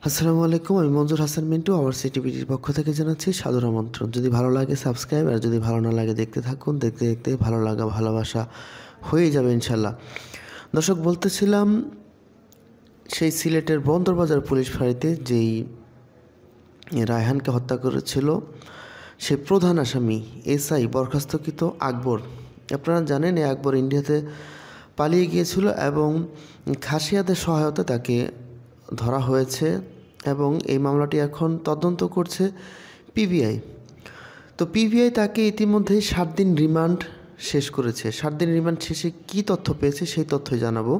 আসসালামু আলাইকুম, আমি মঞ্জুর হাসান মিন্টু আওয়ার সিটিভিটির পক্ষ থেকে জানাচ্ছি সাদর আমন্ত্রণ। যদি ভালো লাগে সাবস্ক্রাইব, আর যদি ভালো না লাগে দেখতে থাকুন। দেখতে দেখতে ভালো লাগা ভালোবাসা হয়ে যাবে ইনশাল্লাহ। দর্শক, বলতেছিলাম সেই সিলেটের বন্দরবাজার পুলিশ ফাঁড়িতে যেই রায়হানকে হত্যা করেছিল সেই প্রধান আসামি এসআই বরখাস্তকৃত আকবর। আপনারা জানেন, এই আকবর ইন্ডিয়াতে পালিয়ে গিয়েছিল এবং খাসিয়াদের সহায়তা তাকে ধরা হয়েছে এবং এই মামলাটি এখন তদন্ত করছে পিবিআই। তো পিবিআই তাকে ইতিমধ্যেই 7 দিন রিমান্ড শেষ করেছে। 7 দিন রিমান্ড শেষে কী তথ্য পেয়েছে সেই তথ্যই জানাবো।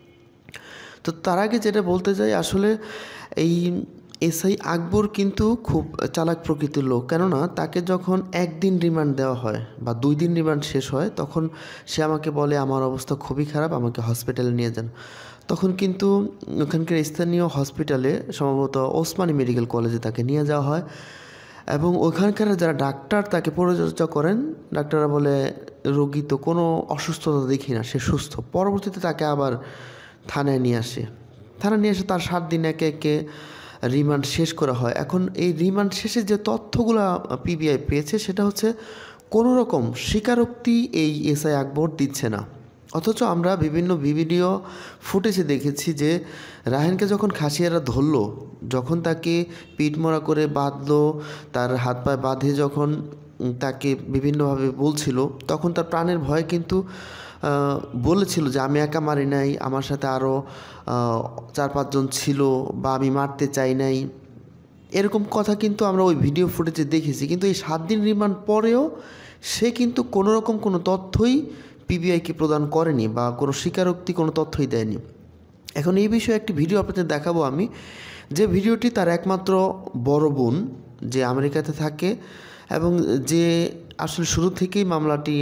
তো তার আগে যেটা বলতে চাই, আসলে এই এসআই আকবর কিন্তু খুব চালাক প্রকৃতির লোক। কেননা তাকে যখন 1 দিন রিমান্ড দেওয়া হয় বা 2 দিন রিমান্ড শেষ হয়, তখন সে আমাকে বলে আমার অবস্থা খুবই খারাপ, আমাকে হসপিটালে নিয়ে যান। তখন কিন্তু ওখানকার স্থানীয় হসপিটালে, সম্ভবত ওসমানী মেডিকেল কলেজে তাকে নিয়ে যাওয়া হয় এবং ওখানকার যারা ডাক্তার তাকে পরিচর্যা করেন, ডাক্তাররা বলে রোগী তো কোনো অসুস্থতা দেখি না, সে সুস্থ। পরবর্তীতে তাকে আবার থানায় নিয়ে আসে। থানায় নিয়ে এসে তার 7 দিন একে একে রিমান্ড শেষ করা হয়। এখন এই রিমান্ড শেষে যে তথ্যগুলো পিবিআই পেয়েছে সেটা হচ্ছে কোনো রকম স্বীকারোক্তি এই এসআই আকবর দিচ্ছে না। অথচ আমরা বিভিন্ন ভিডিও ফুটেজে দেখেছি যে রায়হানকে যখন খাসিয়ারা ধরলো, যখন তাকে পিঠমোড়া করে বাঁধলো, তার হাত পায়ে বাঁধে যখন তাকে বিভিন্নভাবে বলছিল, তখন তার প্রাণের ভয় কিন্তু বলেছিল যে আমি একা মারি নাই, আমার সাথে আরও 4-5 জন ছিল, বা আমি মারতে চাই নাই, এরকম কথা কিন্তু আমরা ওই ভিডিও ফুটেজে দেখেছি। কিন্তু এই 7 দিন রিমান্ড পরেও সে কিন্তু কোনো রকম কোনো তথ্যই পিবিআইকে প্রদান করেনি বা কোনো স্বীকারোক্তি কোনো তথ্যই দেয়নি। এখন এই বিষয়ে একটি ভিডিও আপনাদের দেখাবো আমি, যে ভিডিওটি তার একমাত্র বড় বোন যে আমেরিকাতে থাকে এবং যে আসলে শুরু থেকেই মামলাটি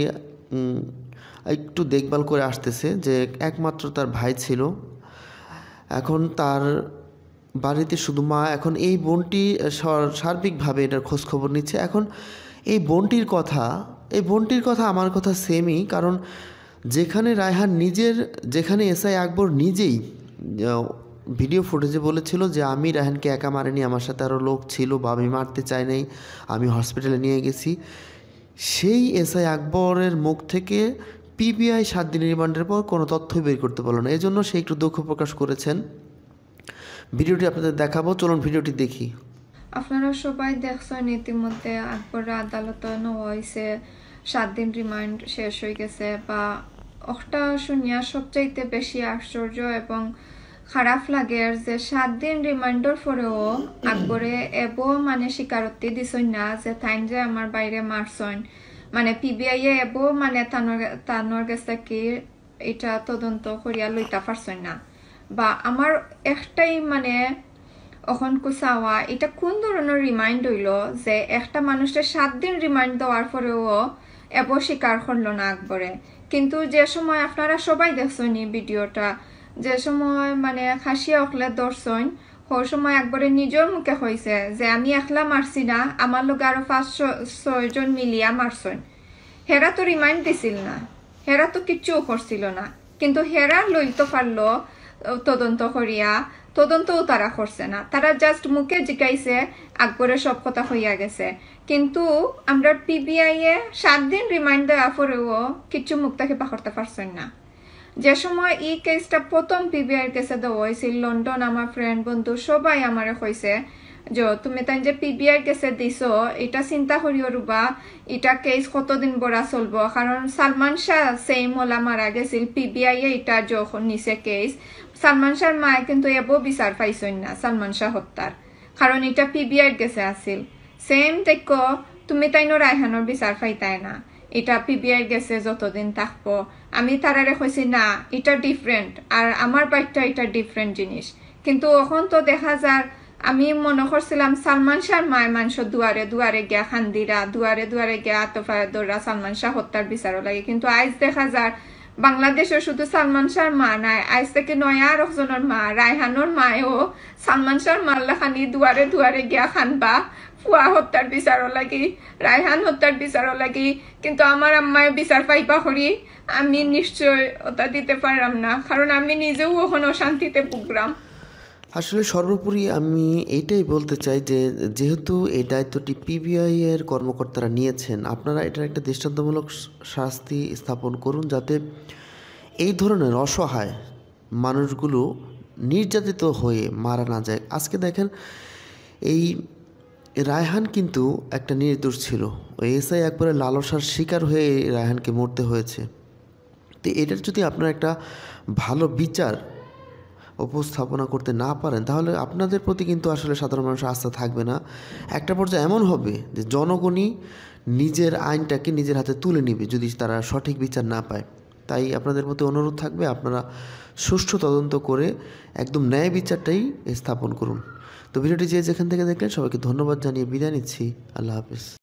একটু দেখভাল করে আসতেছে, যে একমাত্র তার ভাই ছিল, এখন তার বাড়িতে শুধু মা। এখন এই বোনটি সার্বিকভাবে এটার খোঁজখবর নিচ্ছে। এখন এই বোনটির কথা আমার কথা সেমই, কারণ যেখানে রায়হান যেখানে এসআই আকবর নিজেই ভিডিও ফুটেজে বলেছিল যে আমি রায়হানকে একা মারিনি, আমার সাথে আরও লোক ছিল, বা আমি মারতে চাই নাই, আমি হসপিটালে নিয়ে গেছি, সেই এসআই আকবরের মুখ থেকে পিবিআই 7 দিন রিমান্ডের পর কোনো তথ্যই বের করতে পারল না। এই জন্য সে একটু দুঃখ প্রকাশ করেছেন। ভিডিওটি আপনাদের দেখাবো, চলুন ভিডিওটি দেখি। আপনারা সবাই দেখছেন ইতিমধ্যে আকবর আদালতে নেওয়া হয়েছে, 7 দিন রিমান্ড শেষ হয়ে গেছে। বা ওটা শুনিয়া সবচাইতে বেশি আশ্চর্য এবং খারাপ লাগে যে 7 দিন রিমান্ডের পরেও আকবরে এবো স্বীকারোক্তি দিছই না যে তাইন যে আমার বাইরে মারছন, পিবিআই এবো তানোর গেছে কি এটা তদন্ত করিয়া লইতা পারছই না। বা আমার একটাই অখন কুসাওয়া, এটা কোন ধরনের রিমাইন্ড হইল যে একটা মানুষের 7 দিন রিমাইন্ড দেওয়ার পরেও এবো স্বীকার করলো না আকবরে। কিন্তু যে সময় আপনারা সবাই দেখছেন এই ভিডিওটা, যে সময় খাসিয়া অকলে দর্শন, ওই সময় আকবরে নিজের মুখে হয়েছে যে আমি একলা মারছি না, আমার লোক আরো 5-6 জন মিলিয়া মারছন। হেরা তো রিমাইন্ড দিছিল না, হেরা তো কিচ্ছু করছিল না, কিন্তু হেরা লইতে পারলো তদন্ত করিয়া। তদন্তও তারা করছে না, তারা জাস্ট মুখে জিকাইছে, আকবরের সব কথা হইয়া গেছে। কিন্তু আমরা পিবিআই এ 7 দিন রিমাইন্ড দেওয়া পরেও কিচ্ছু মুখ তাকে পাকড়তে পারছেন না। যে সময় এই কেসটা প্রথম পিবিআই এর কাছে দেওয়া হয়েছিল, লন্ডন আমার ফ্রেন্ড বন্ধু সবাই আমারে কইছে যে তুমি তাই যে পিবিআই এর কাছে দিছো, এটা চিন্তা করিও রুবা, এটা কেস কতদিন বড়া চলবো। কারণ সালমান শাহ সেম ওলা মারা গেছিল, পিবিআই এ এটা যখন নিছে কেস, সালমান শাহর মায়ে কিন্তু এবো বিচার পাইছেন না সালমান শাহ হত্যার, কারণ এটা পিবিআই এর কাছে আসিল। সেম দেখো তুমি তাইনো রায়হানোর বিচার পাইতাই না, এটা পিবিআই গেছে যতদিন থাকবো। আমি তারারে কইছি না এটা ডিফারেন্ট, আর আমার বাইকটা এটা ডিফারেন্ট জিনিস। কিন্তু এখন তো দেখা যায়, আমি মনে করছিলাম সালমান শাহর মায় মানুষ দুয়ারে দুয়ারে গিয়া খান্দিরা, দুয়ারে দুয়ারে গিয়া আতফায় দৌড়া সালমান শাহ হত্যার বিচারও লাগে। কিন্তু আজ দেখা যায় বাংলাদেশে শুধু সালমান শাহর মা নাই, আজ থেকে নয়া আর একজনের মা রায়হানোর মায়েও সালমান শাহর মাল্লাখানি দুয়ারে দুয়ারে গিয়া খানবা ফুয়া হত্যার বিচারও লাগি, রায়হান হত্যার বিচারও লাগি। কিন্তু আমার আম্মায় বিচার পাইবা করি আমি নিশ্চয় ওটা দিতে পারলাম না, কারণ আমি নিজেও ওখানে শান্তিতে ভুগলাম। আসলে সর্বোপরি আমি এইটাই বলতে চাই যে যেহেতু এই দায়িত্বটি পিবিআই এর কর্মকর্তারা নিয়েছেন, আপনারা এটার একটা দৃষ্টান্তমূলক শাস্তি স্থাপন করুন, যাতে এই ধরনের অসহায় মানুষগুলো নির্যাতিত হয়ে মারা না যায়। আজকে দেখেন, এই রায়হান কিন্তু একটা নির্দোষ ছিল, ওই এসআই একবারে লালসার শিকার হয়ে এই রায়হানকে মরতে হয়েছে। তো এটার যদি আপনারা একটা ভালো বিচার উপস্থাপনা করতে না পারেন, তাহলে আপনাদের প্রতি কিন্তু আসলে সাধারণ মানুষের আস্থা থাকবে না। একটা পর্যায়ে এমন হবে যে জনগণই নিজের আইনটাকে নিজের হাতে তুলে নেবে যদি তারা সঠিক বিচার না পায়। তাই আপনাদের প্রতি অনুরোধ থাকবে, আপনারা সুষ্ঠু তদন্ত করে একদম ন্যায় বিচারটাই স্থাপন করুন। তো ভিডিওটি যে যেখান থেকে দেখলেন সবাইকে ধন্যবাদ জানিয়ে বিদায় নিচ্ছি। আল্লাহ হাফিজ।